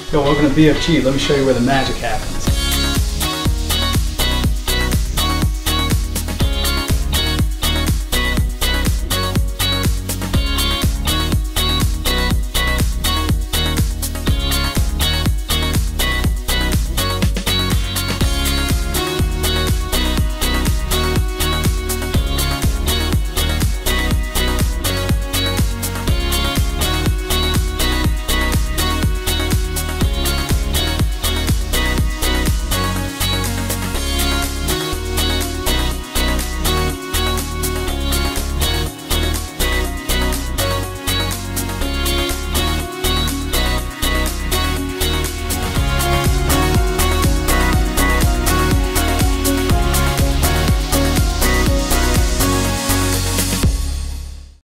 Yo, welcome to BFG. Let me show you where the magic happens.